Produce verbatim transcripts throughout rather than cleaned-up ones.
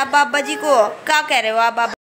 बाबा जी को क्या कह रहे हो आप बाबा?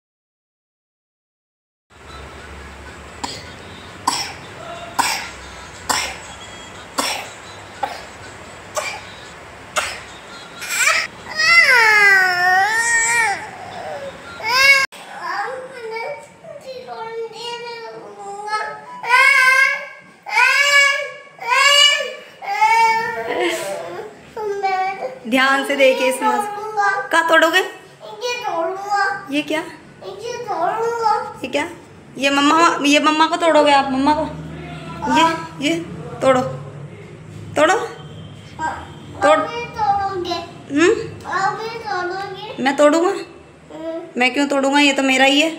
ध्यान से देखिए इसमें क्या तोड़ोगे? ये क्या ये क्या ये मम्मा ये मम्मा को तोड़ोगे आप? मम्मा को ये ये तोड़ो तोड़ो तोड़ हम्म मैं तोड़ूंगा? मैं क्यों तोड़ूंगा? ये तो मेरा ही है।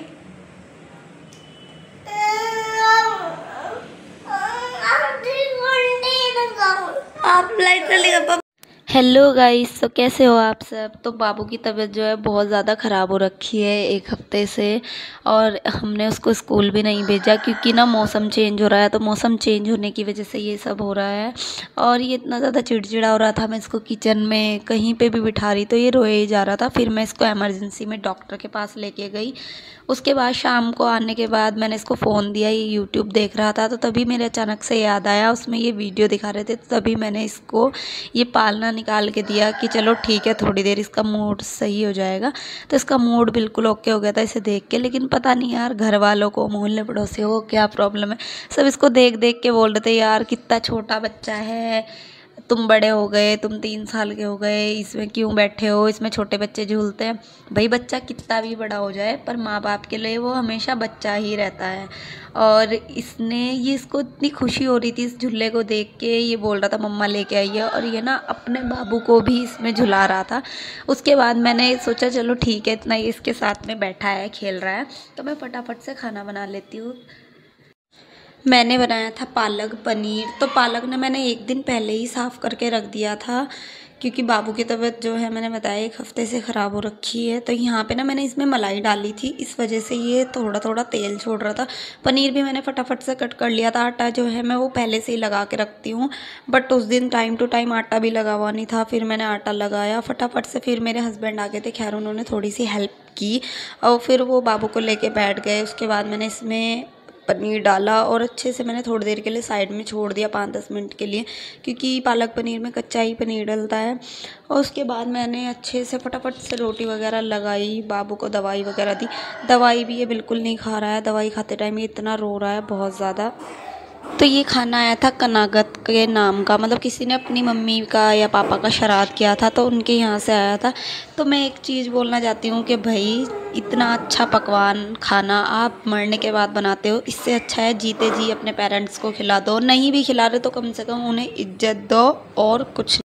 आप लाइट कर लेगा। हेलो गाइस, तो कैसे हो आप सब। तो बाबू की तबीयत जो है बहुत ज़्यादा ख़राब हो रखी है एक हफ्ते से, और हमने उसको स्कूल भी नहीं भेजा क्योंकि ना मौसम चेंज हो रहा है। तो मौसम चेंज होने की वजह से ये सब हो रहा है, और ये इतना ज़्यादा चिड़चिड़ा हो रहा था। मैं इसको किचन में कहीं पे भी बिठा रही तो ये रोए ही जा रहा था। फिर मैं इसको इमरजेंसी में डॉक्टर के पास लेके गई। उसके बाद शाम को आने के बाद मैंने इसको फ़ोन दिया, ये यूट्यूब देख रहा था, तो तभी मेरे अचानक से याद आया, उसमें ये वीडियो दिखा रहे थे, तो तभी मैंने इसको ये पालना निकाल के दिया कि चलो ठीक है थोड़ी देर इसका मूड सही हो जाएगा। तो इसका मूड बिल्कुल ओके हो गया था इसे देख के। लेकिन पता नहीं यार, घर वालों को, मोहल्ले पड़ोसियों को क्या प्रॉब्लम है, सब इसको देख देख के बोल रहे थे यार कितना छोटा बच्चा है, तुम बड़े हो गए, तुम तीन साल के हो गए, इसमें क्यों बैठे हो, इसमें छोटे बच्चे झूलते हैं। भाई बच्चा कितना भी बड़ा हो जाए पर माँ बाप के लिए वो हमेशा बच्चा ही रहता है। और इसने ये इसको इतनी खुशी हो रही थी इस झूले को देख के, ये बोल रहा था मम्मा लेके आई है, और ये ना अपने बाबू को भी इसमें झुला रहा था। उसके बाद मैंने सोचा चलो ठीक है, इतना ये इसके साथ में बैठा है खेल रहा है, तो मैं फटाफट से खाना बना लेती हूँ। मैंने बनाया था पालक पनीर। तो पालक ने मैंने एक दिन पहले ही साफ़ करके रख दिया था क्योंकि बाबू की तबीयत जो है मैंने बताया एक हफ़्ते से ख़राब हो रखी है। तो यहाँ पे ना मैंने इसमें मलाई डाली थी, इस वजह से ये थोड़ा थोड़ा तेल छोड़ रहा था। पनीर भी मैंने फटाफट से कट कर लिया था। आटा जो है मैं वो पहले से ही लगा के रखती हूँ, बट उस दिन टाइम टू टाइम आटा भी लगा हुआ नहीं था। फिर मैंने आटा लगाया फटाफट से। फिर मेरे हस्बैंड आ गए थे, खैर उन्होंने थोड़ी सी हेल्प की, और फिर वो बाबू को लेके बैठ गए। उसके बाद मैंने इसमें पनीर डाला और अच्छे से मैंने थोड़ी देर के लिए साइड में छोड़ दिया, पाँच दस मिनट के लिए, क्योंकि पालक पनीर में कच्चा ही पनीर डलता है। और उसके बाद मैंने अच्छे से फटाफट से रोटी वगैरह लगाई, बाबू को दवाई वगैरह दी। दवाई भी ये बिल्कुल नहीं खा रहा है, दवाई खाते टाइम ये इतना रो रहा है बहुत ज़्यादा। तो ये खाना आया था कनागत के नाम का, मतलब किसी ने अपनी मम्मी का या पापा का श्राद्ध किया था तो उनके यहाँ से आया था। तो मैं एक चीज़ बोलना चाहती हूँ कि भाई इतना अच्छा पकवान खाना आप मरने के बाद बनाते हो, इससे अच्छा है जीते जी अपने पेरेंट्स को खिला दो। नहीं भी खिला रहे तो कम से कम उन्हें इज्जत दो और कुछ